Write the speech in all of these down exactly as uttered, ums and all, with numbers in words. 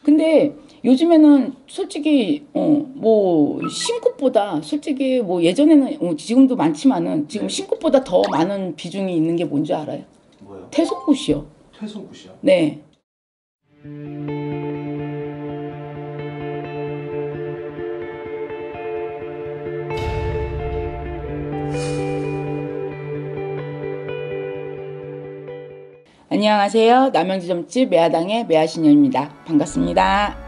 근데 요즘에는 솔직히 어 뭐 신꽃보다 솔직히 뭐 예전에는 어 지금도 많지만은 지금 네. 신꽃보다 더 많은 비중이 있는 게 뭔지 알아요? 뭐요? 태속꽃이요. 퇴송굿이요? 네. 안녕하세요. 남양주점집 매화당의 매화신녀입니다. 반갑습니다.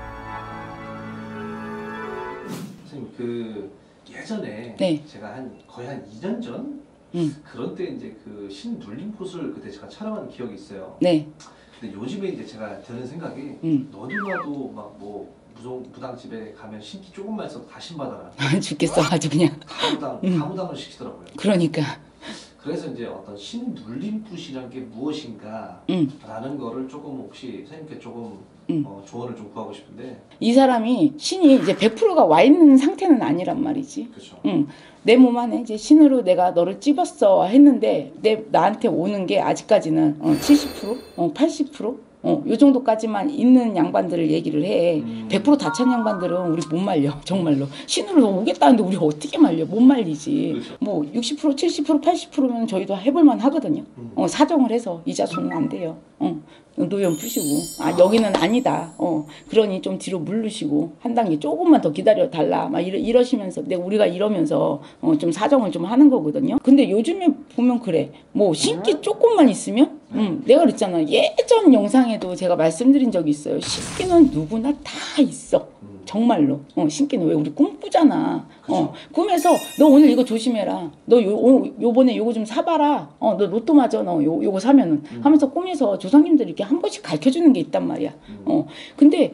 선생님 그 예전에 네. 제가 한 거의 한 이 년 전 음. 그런 때 이제 그 신눌림꽃을 그때 제가 촬영한 기억이 있어요. 네. 근데 요즘에 이제 제가 드는 생각이 음. 너도나도 막 뭐 무송 무당집에 가면 신기 조금만 있어도 다 신받아라. 죽겠어 아주 그냥. 가무당 음. 가무당을 시키더라고요. 그러니까. 그래서 이제 어떤 신눌림꽃이란 게 무엇인가 음. 라는 거를 조금 혹시 선생님께 조금 음. 어, 조언을 좀 구하고 싶은데. 이 사람이 신이 이제 백 퍼센트가 와 있는 상태는 아니란 말이지. 그렇죠. 응. 내 몸 안에 이제 신으로 내가 너를 찝었어 했는데 내 나한테 오는 게 아직까지는 어, 칠십 퍼센트, 어, 팔십 퍼센트, 어, 요 정도까지만 있는 양반들을 얘기를 해. 음. 백 퍼센트 다 찬 양반들은 우리 못 말려. 정말로. 신으로 오겠다는데 우리 어떻게 말려? 못 말리지. 그렇죠. 뭐 육십 퍼센트, 칠십 퍼센트, 팔십 퍼센트면 저희도 해볼만 하거든요. 음. 어, 사정을 해서 이자 손은 안 돼요. 어. 노연 푸시고 아 여기는 아니다. 어 그러니 좀 뒤로 물르시고 한 단계 조금만 더 기다려 달라. 막 이러, 이러시면서 근데 우리가 이러면서 어, 좀 사정을 좀 하는 거거든요. 근데 요즘에 보면 그래. 뭐 신기 조금만 있으면 음 내가 그랬잖아. 예전 영상에도 제가 말씀드린 적이 있어요. 신기는 누구나 다 있어. 정말로. 어, 신기는 왜 우리 꿈꾸잖아. 어, 꿈에서 너 오늘 이거 조심해라. 너 요, 요, 요번에 요거 좀 사봐라. 어, 너 로또 맞아. 너 요, 요거 사면은. 음. 하면서 꿈에서 조상님들이 이렇게 한 번씩 가르쳐 주는 게 있단 말이야. 음. 어, 근데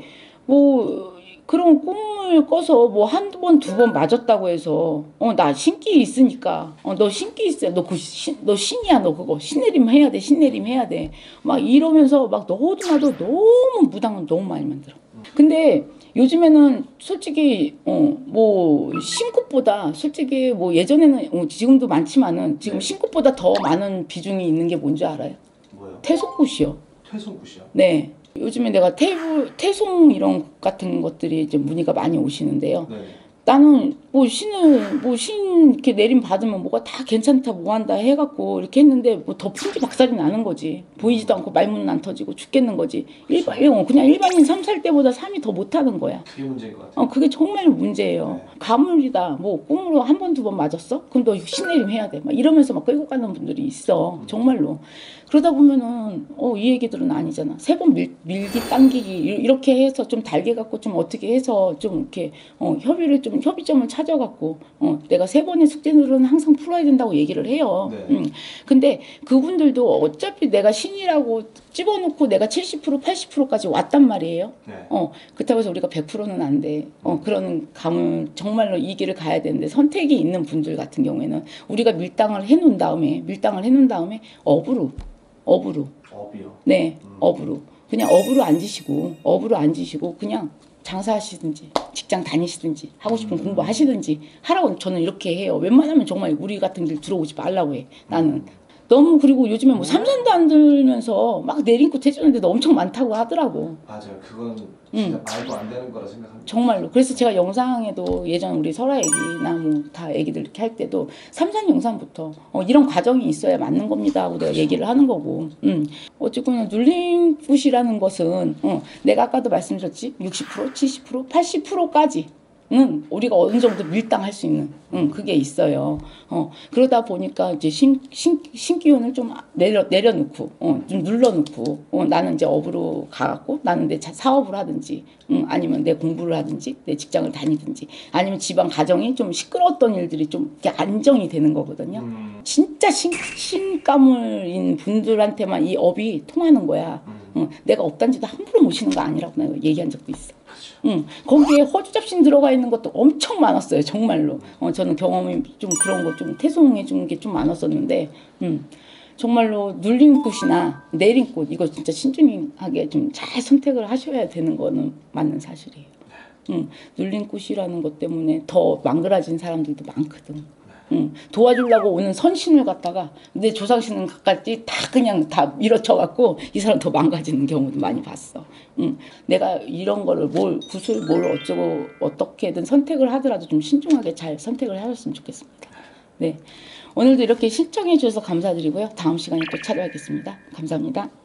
뭐, 그런 꿈을 꿔서 뭐 한 번, 두 번 맞았다고 해서, 어, 나 신기 있으니까, 어, 너 신기 있어. 너 그 신, 너 신이야. 너 그거. 신내림 해야 돼. 신내림 해야 돼. 막 이러면서 막 너도 나도 너무 무당은 너무 많이 만들어. 근데 요즘에는 솔직히 어 뭐 신꽃보다 솔직히 뭐 예전에는 어 지금도 많지만은 지금 네. 신꽃보다 더 많은 비중이 있는 게 뭔지 알아요? 뭐요? 태속꽃이요. 퇴송굿이요? 네. 요즘에 내가 태부, 태송 이런 꽃 같은 것들이 이제 문의가 많이 오시는데요. 네. 나는 뭐 신을 뭐 신 이렇게 내림 받으면 뭐가 다 괜찮다 뭐한다 해갖고 이렇게 했는데 뭐 더 푼지 박살이 나는 거지. 보이지도 않고 말문은 안 터지고 죽겠는 거지. 일반 어, 그냥 일반인 삼 살 때보다 삼이 더 못하는 거야. 그게 문제인 것 같아요. 어 그게 정말 문제예요. 네. 가물이다. 뭐 꿈으로 한 번 두 번 맞았어? 그럼 너 신내림 해야 돼. 막 이러면서 막 끌고 가는 분들이 있어. 정말로. 그러다 보면은 어 이 얘기들은 아니잖아. 세 번 밀기 당기기 이렇게 해서 좀 달게 갖고 좀 어떻게 해서 좀 이렇게 어 협의를 좀 협의점을 찾아갖고 어 내가 세 번의 숙제들은 항상 풀어야 된다고 얘기를 해요. 네. 음. 근데 그분들도 어차피 내가 신이라고 집어넣고 내가 칠십 퍼센트 팔십 퍼센트까지 왔단 말이에요. 네. 어 그렇다고 해서 우리가 백 퍼센트는 안 돼. 어 그런 감을 정말로 이 길을 가야 되는데 선택이 있는 분들 같은 경우에는 우리가 밀당을 해놓은 다음에 밀당을 해놓은 다음에 업으로 업으로 업이요. 네 음. 업으로 그냥 업으로 앉으시고 업으로 앉으시고 그냥 장사하시든지 직장 다니시든지 하고 싶은 음. 공부하시든지 하라고 저는 이렇게 해요. 웬만하면 정말 우리 같은 길 들어오지 말라고 해. 나는 음. 너무 그리고 요즘에 뭐 삼선도 안 들면서 막 내린꽃 해주는 데도 엄청 많다고 하더라고. 맞아요. 그건 진짜 말도 안 되는 거라 생각합니다. 정말로. 그래서 제가 영상에도 예전 우리 설아 애기나 뭐 다 애기들 이렇게 할 때도 삼선 영상부터 어, 이런 과정이 있어야 맞는 겁니다 하고 내가 얘기를 하는 거고. 음. 어쨌거나 눌림굿이라는 것은 어, 내가 아까도 말씀드렸지 육십 퍼센트, 칠십 퍼센트, 팔십 퍼센트까지 는 우리가 어느 정도 밀당할 수 있는 응, 그게 있어요. 어, 그러다 보니까 이제 신, 신, 신기운을 좀 내려, 내려놓고, 어, 좀 눌러놓고, 어, 나는 이제 업으로 가갖고, 나는 내 사업을 하든지, 응, 아니면 내 공부를 하든지, 내 직장을 다니든지, 아니면 집안 가정이 좀 시끄러웠던 일들이 좀 이렇게 안정이 되는 거거든요. 음. 진짜 신, 신가물인 분들한테만 이 업이 통하는 거야. 음. 응, 내가 업단지도 함부로 모시는 거 아니라고 내가 얘기한 적도 있어. 그렇죠. 응, 거기에 허주 잡신 들어가 있는 것도 엄청 많았어요, 정말로. 어, 저는 경험이 좀 그런 거 좀 태송해 주는 게 좀 많았었는데, 음, 정말로 눌린 꽃이나 내린 꽃, 이거 진짜 신중하게 좀 잘 선택을 하셔야 되는 거는 맞는 사실이에요. 음, 눌린 꽃이라는 것 때문에 더 망그라진 사람들도 많거든. 응. 도와주려고 오는 선신을 갖다가 내 조상신은 갖까지 다 그냥 다 밀어쳐갖고 이 사람 더 망가지는 경우도 많이 봤어. 응. 내가 이런 거를 뭘 구슬 뭘 어쩌고 어떻게든 선택을 하더라도 좀 신중하게 잘 선택을 하셨으면 좋겠습니다. 네. 오늘도 이렇게 신청해 주셔서 감사드리고요. 다음 시간에 또 찾아뵙겠습니다. 감사합니다.